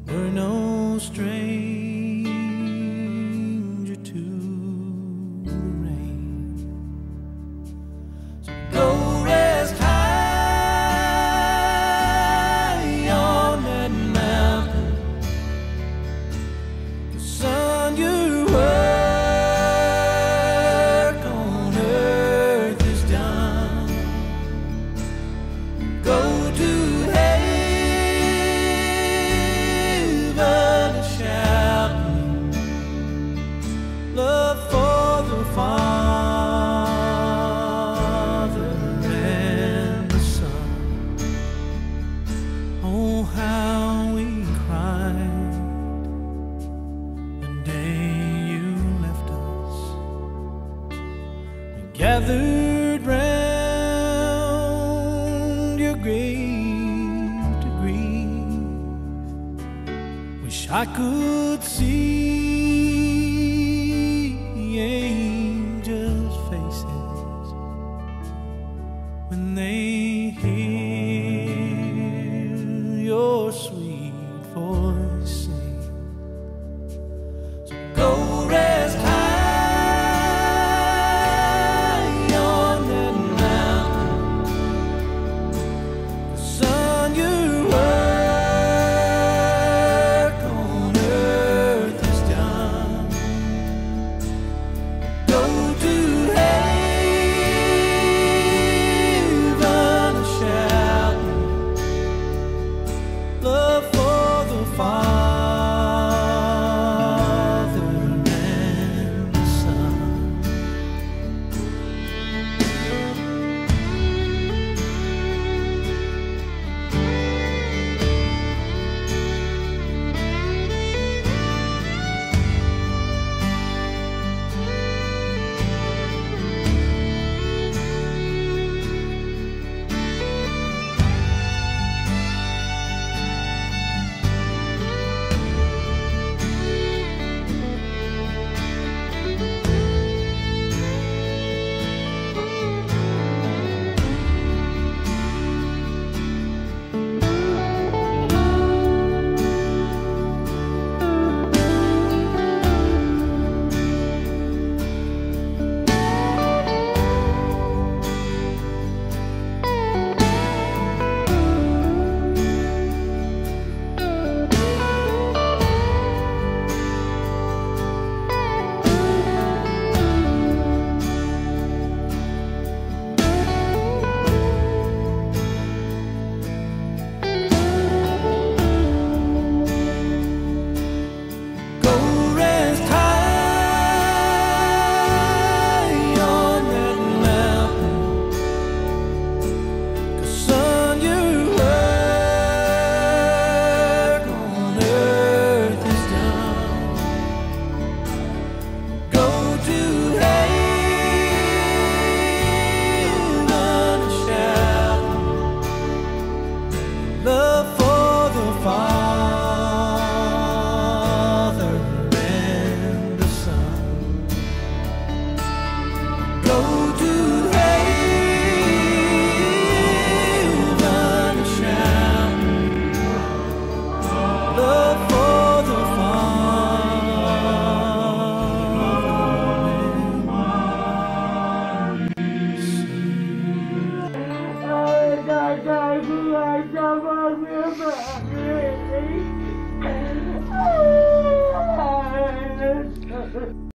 We're no stranger to the rain. So go rest high on that mountain. The sun, your work on earth is done. Go to love for the Father and the Son. Oh, how we cried the day you left us. We gathered round your grave to grieve. Wish I could see angels' faces when they hear your sweet voice sing. So go rest high on that mountain. The sun, your work on earth is done. Go to heaven a shouting, love for the Father and the Son. Love for the Father and the Son. Go to heaven a shouting, love for the Father and the Son.